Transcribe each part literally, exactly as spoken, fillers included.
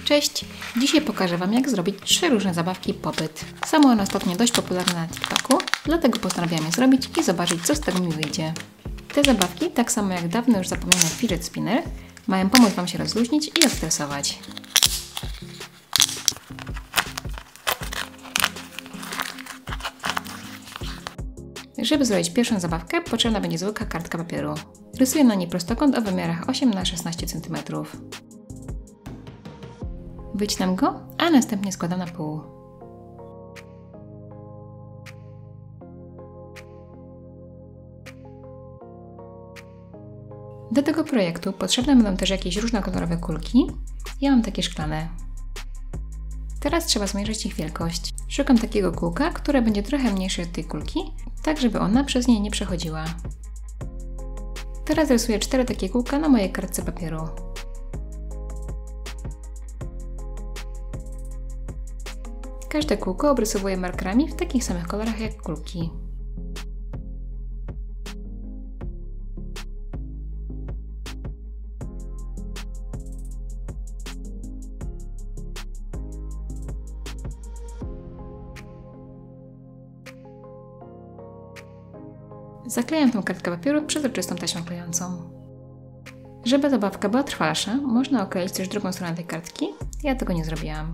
Cześć! Dzisiaj pokażę Wam, jak zrobić trzy różne zabawki popyt. Są one ostatnio dość popularne na TikToku, dlatego postanowiłam je zrobić i zobaczyć, co z tego mi wyjdzie. Te zabawki, tak samo jak dawno już zapomniany fidget spinner, mają pomóc Wam się rozluźnić i odstresować. Żeby zrobić pierwszą zabawkę, potrzebna będzie zwykła kartka papieru. Rysuję na niej prostokąt o wymiarach osiem na szesnaście centymetrów. Wycinam go, a następnie składam na pół. Do tego projektu potrzebne będą też jakieś różnokolorowe kulki. Ja mam takie szklane. Teraz trzeba zmierzyć ich wielkość. Szukam takiego kółka, które będzie trochę mniejsze od tej kulki, tak żeby ona przez nie nie przechodziła. Teraz rysuję cztery takie kółka na mojej kartce papieru. Każde kółko obrysowuję markerami w takich samych kolorach jak kulki. Zaklejam tą kartkę papieru przezroczystą taśmą klejącą. Żeby zabawka była trwalsza, można okleić też drugą stronę tej kartki. Ja tego nie zrobiłam.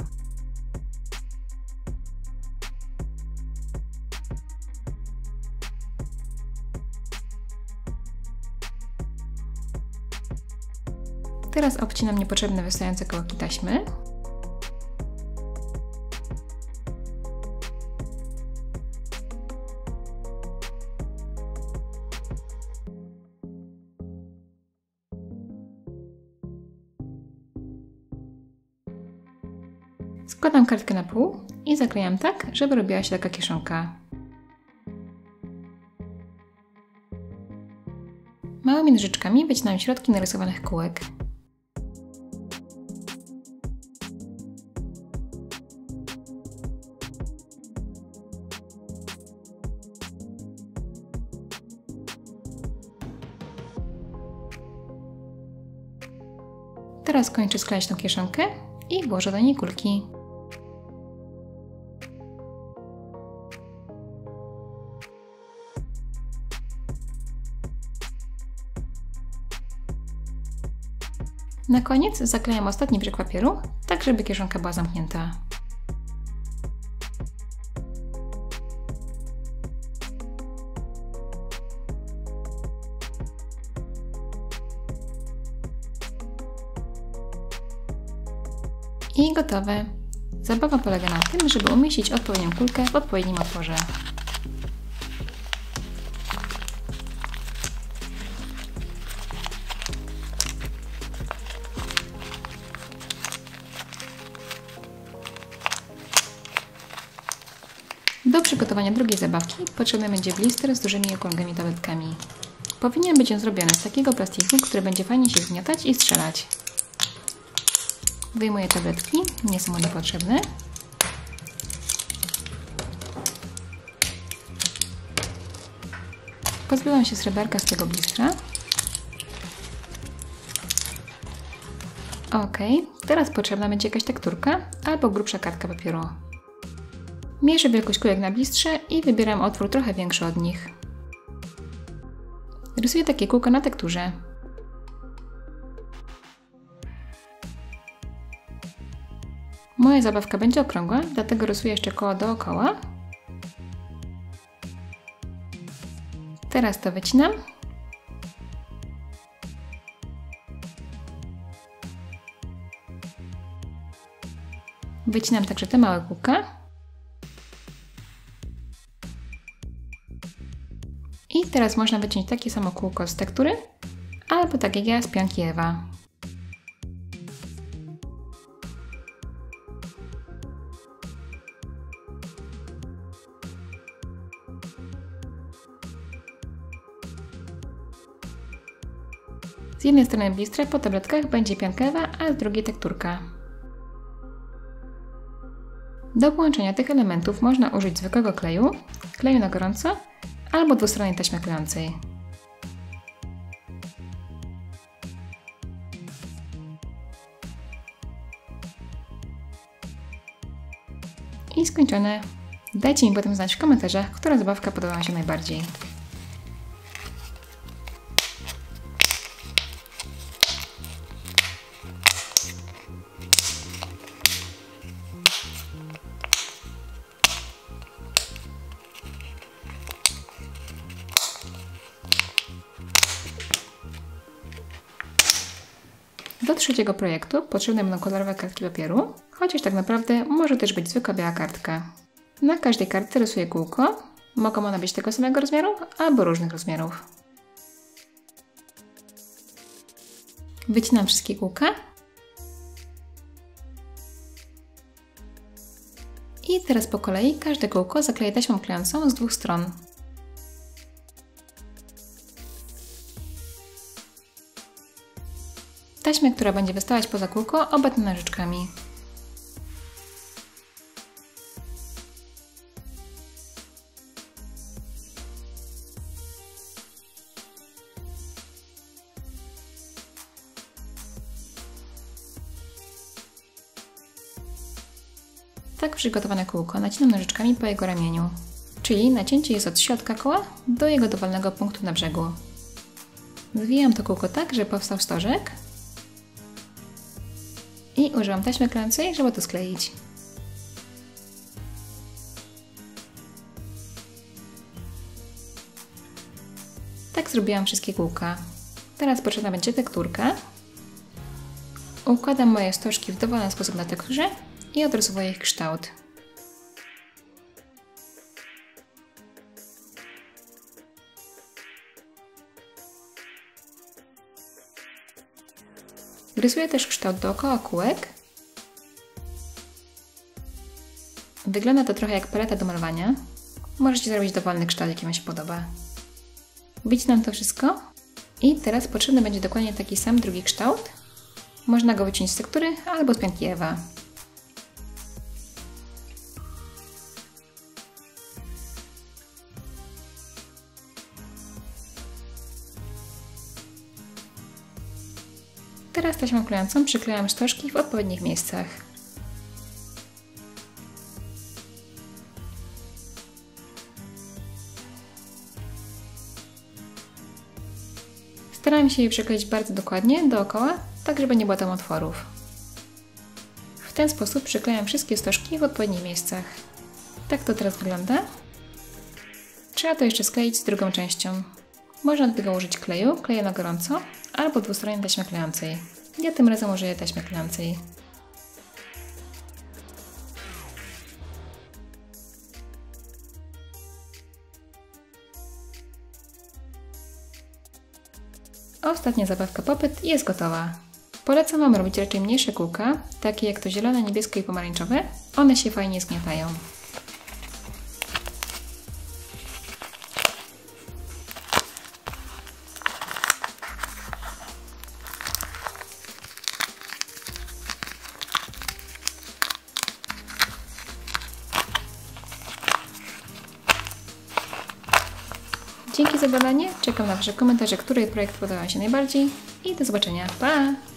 Teraz obcinam niepotrzebne wystające kawałki taśmy. Składam kartkę na pół i zaklejam tak, żeby robiła się taka kieszonka. Małymi nożyczkami wycinam środki narysowanych kółek. Teraz kończę sklejać tą kieszonkę i włożę do niej kulki. Na koniec zaklejam ostatni brzeg papieru, tak żeby kieszonka była zamknięta. I gotowe! Zabawa polega na tym, żeby umieścić odpowiednią kulkę w odpowiednim otworze. Do przygotowania drugiej zabawki potrzebny będzie blister z dużymi okrągłymi tabletkami. Powinien być on zrobiony z takiego plastiku, który będzie fajnie się zgniatać i strzelać. Wyjmuję tabletki, nie są one potrzebne. Pozbyłam się sreberka z tego blistra. Ok, teraz potrzebna będzie jakaś tekturka albo grubsza kartka papieru. Mierzę wielkość kulek na blistrze i wybieram otwór trochę większy od nich. Rysuję takie kółka na tekturze. Moja zabawka będzie okrągła, dlatego rysuję jeszcze koło dookoła. Teraz to wycinam. Wycinam także te małe kółka. I teraz można wyciąć takie samo kółko z tektury, albo tak jak ja z pianki Ewa. Z jednej strony blistra po tabletkach będzie pianka Ewa, a z drugiej tekturka. Do połączenia tych elementów można użyć zwykłego kleju, kleju na gorąco, albo dwustronnej taśmy klejącej. I skończone. Dajcie mi potem znać w komentarzach, która zabawka podoba Wam się najbardziej. Do trzeciego projektu potrzebne będą kolorowe kartki papieru, chociaż tak naprawdę może też być zwykła biała kartka. Na każdej kartce rysuję kółko. Mogą one być tego samego rozmiaru albo różnych rozmiarów. Wycinam wszystkie kółka. I teraz po kolei każde kółko zakleję taśmą klejącą z dwóch stron. Taśmę, która będzie wystawać poza kółko, obetnę nożyczkami. Tak przygotowane kółko nacinam nożyczkami po jego ramieniu, czyli nacięcie jest od środka koła do jego dowolnego punktu na brzegu. Zwijam to kółko tak, żeby powstał stożek i używam taśmy klejącej, żeby to skleić. Tak zrobiłam wszystkie kółka. Teraz potrzebna będzie tekturka. Układam moje stożki w dowolny sposób na tekturze i odrysowuję ich kształt. Rysuję też kształt dookoła kółek. Wygląda to trochę jak paleta do malowania. Możecie zrobić dowolny kształt, jaki Wam się podoba. Wycinam to wszystko i teraz potrzebny będzie dokładnie taki sam drugi kształt. Można go wyciąć z tektury albo z pianki Ewa. Teraz taśmą klejącą przyklejam stożki w odpowiednich miejscach. Staram się je przykleić bardzo dokładnie dookoła, tak żeby nie było tam otworów. W ten sposób przyklejam wszystkie stożki w odpowiednich miejscach. Tak to teraz wygląda. Trzeba to jeszcze skleić z drugą częścią. Można do tego użyć kleju, kleju na gorąco, albo dwustronnej taśmy klejącej. Ja tym razem użyję taśmy klejącej. Ostatnia zabawka popyt jest gotowa. Polecam Wam robić raczej mniejsze kółka, takie jak to zielone, niebieskie i pomarańczowe. One się fajnie zgniatają. Dzięki za oglądanie, czekam na Wasze komentarze, który projekt podobał się najbardziej i do zobaczenia. Pa!